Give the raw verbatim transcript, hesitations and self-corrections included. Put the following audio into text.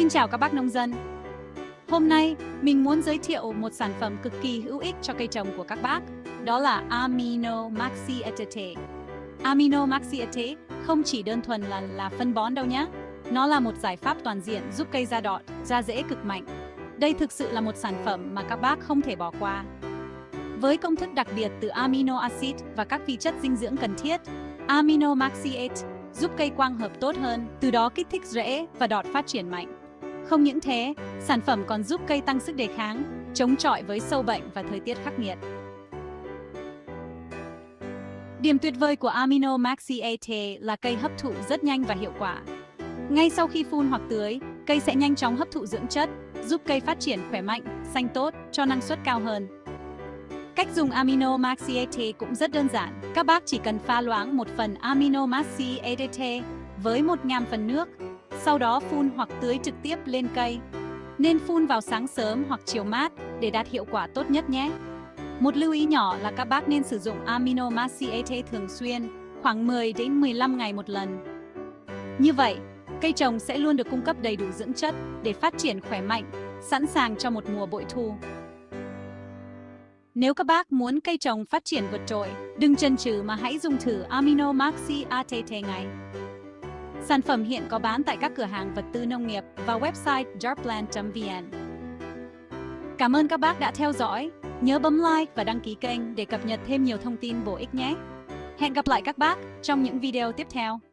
Xin chào các bác nông dân. Hôm nay, mình muốn giới thiệu một sản phẩm cực kỳ hữu ích cho cây trồng của các bác. Đó là Amino Maxi Etate. Amino Maxi Etate không chỉ đơn thuần là, là phân bón đâu nhé. Nó là một giải pháp toàn diện giúp cây ra đọt, ra rễ cực mạnh. Đây thực sự là một sản phẩm mà các bác không thể bỏ qua. Với công thức đặc biệt từ amino acid và các vi chất dinh dưỡng cần thiết, Amino Maxi Etate giúp cây quang hợp tốt hơn, từ đó kích thích rễ và đọt phát triển mạnh. Không những thế, sản phẩm còn giúp cây tăng sức đề kháng, chống chọi với sâu bệnh và thời tiết khắc nghiệt. Điểm tuyệt vời của Amino Maxi Etate là cây hấp thụ rất nhanh và hiệu quả. Ngay sau khi phun hoặc tưới, cây sẽ nhanh chóng hấp thụ dưỡng chất, giúp cây phát triển khỏe mạnh, xanh tốt, cho năng suất cao hơn. Cách dùng Amino Maxi Etate cũng rất đơn giản. Các bác chỉ cần pha loãng một phần Amino Maxi Etate với một nghìn phần nước, sau đó phun hoặc tưới trực tiếp lên cây. Nên phun vào sáng sớm hoặc chiều mát để đạt hiệu quả tốt nhất nhé. Một lưu ý nhỏ là các bác nên sử dụng Amino Maxi Etate thường xuyên, khoảng mười đến mười lăm ngày một lần. Như vậy, cây trồng sẽ luôn được cung cấp đầy đủ dưỡng chất để phát triển khỏe mạnh, sẵn sàng cho một mùa bội thu. Nếu các bác muốn cây trồng phát triển vượt trội, đừng chần chừ mà hãy dùng thử Amino Maxi Etate ngay. Sản phẩm hiện có bán tại các cửa hàng vật tư nông nghiệp và website jarplan chấm vn. Cảm ơn các bác đã theo dõi. Nhớ bấm like và đăng ký kênh để cập nhật thêm nhiều thông tin bổ ích nhé. Hẹn gặp lại các bác trong những video tiếp theo.